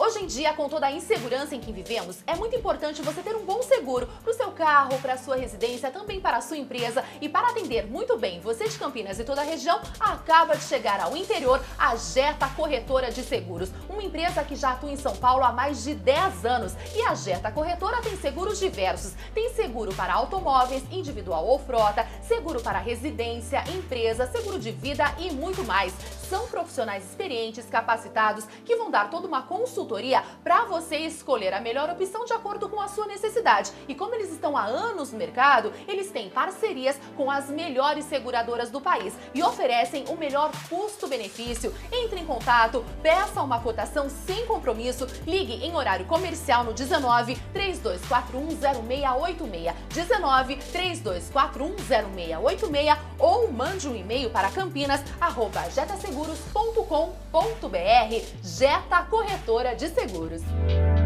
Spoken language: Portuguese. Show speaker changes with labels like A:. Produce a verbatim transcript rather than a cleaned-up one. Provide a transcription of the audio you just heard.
A: Hoje em dia, com toda a insegurança em que vivemos, é muito importante você ter um bom seguro para o seu carro, para a sua residência, também para a sua empresa. E para atender muito bem você de Campinas e toda a região, acaba de chegar ao interior a Geta Corretora de Seguros, uma empresa que já atua em São Paulo há mais de dez anos. E a Geta Corretora tem seguros diversos. Tem seguro para automóveis, individual ou frota, seguro para residência, empresa, seguro de vida e muito mais. São profissionais experientes, capacitados, que vão dar toda uma consultoria para você escolher a melhor opção de acordo com a sua necessidade. E como eles estão há anos no mercado, eles têm parcerias com as melhores seguradoras do país e oferecem o melhor custo-benefício. Entre em contato, peça uma cotação sem compromisso, ligue em horário comercial no dezenove, três dois quatro um, zero seis oito seis, dezenove, três dois quatro um, zero seis oito seis ou mande um e-mail para campinas arroba geta seguros ponto com ponto br. Geta Corretora de Seguros.